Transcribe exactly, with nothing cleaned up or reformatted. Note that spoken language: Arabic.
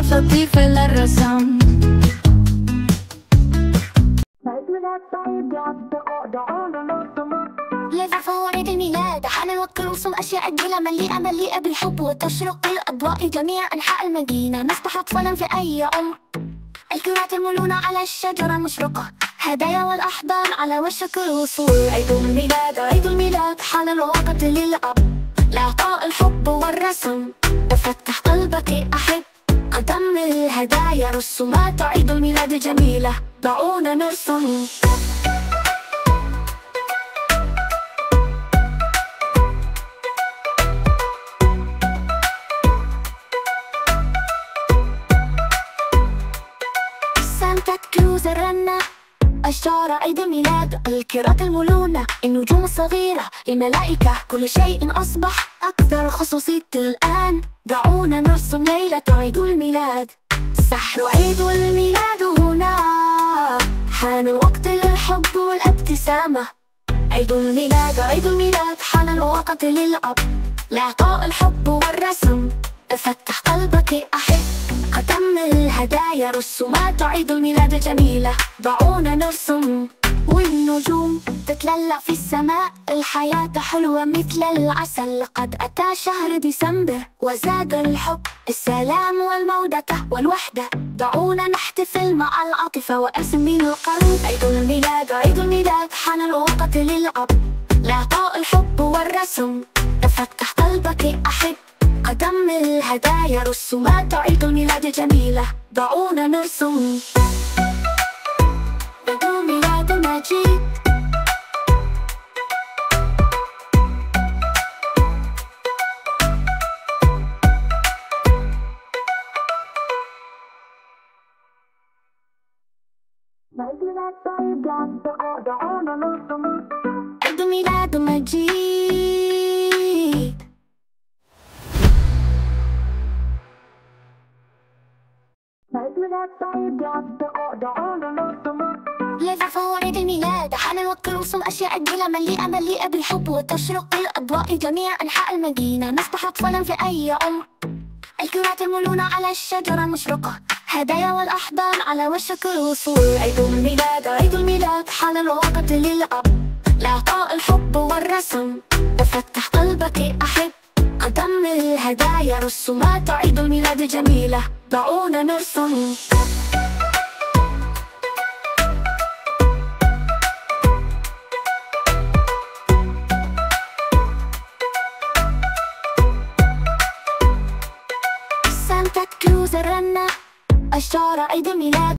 كلمات لطيفة للرسم. لذا فهو عيد الميلاد، حان الوقت لرسم أشياء جميلة مليئة مليئة بالحب وتشرق الأضواء جميع أنحاء المدينة. نصبح أطفالا في أي عمر، الكرات يرملون على الشجرة المشرقة، هدايا والأحضان على وشك الوصول. عيد الميلاد عيد الميلاد، حان الوقت للعب، لإعطاء الحب والرسم. افتح قلبك أحب، قدم الهدايا رسومات. عيد الميلاد جميلة، دعونا نرسم. سانتا كلوز الرنة، أشجار عيد الميلاد، الكرات الملونة، النجوم الصغيرة، الملائكة، كل شيء أصبح أكثر خصوصية الآن. دعونا نرسم ليلة عيد الميلاد، سحر عيد الميلاد هنا، حان الوقت للحب والابتسامة. عيد الميلاد عيد الميلاد، حان الوقت للعب، لإعطاء الحب والرسم. افتح قلبك أحب، قدم الهدايا رسومات. عيد الميلاد جميلة، دعونا نرسم. والنجوم تتلألأ في السماء، الحياة حلوة مثل العسل. قد أتى شهر ديسمبر وزاد الحب، السلام والمودة والوحدة. دعونا نحتفل مع العاطفة وأرسم من القلب. عيد الميلاد عيد الميلاد، حان الوقت للعب، لإعطاء الحب والرسم. افتح قلبك أحب، قدم الهدايا رسومات. عيد الميلاد جميلة، دعونا نرسم. عيد الميلاد مجيد، عيد الميلاد مجيد. لذا فهو عيد الميلاد، حان الوقت لرسم أشياء جميلة مليئة مليئة بالحب وتشرق الأضواء جميع أنحاء المدينة. نصبح أطفالا في أي عمر، الكرات يرملون على الشجرة المشرقة، هدايا والأحضان على وشك الوصول. عيد الميلاد عيد الميلاد، حان الوقت للعب، لإعطاء الحب والرسم. افتح قلبك أحب، قدم الهدايا رسومات. عيد الميلاد جميلة، دعونا نرسم. سانتا كلوز الرنة، أشجار عيد الميلاد.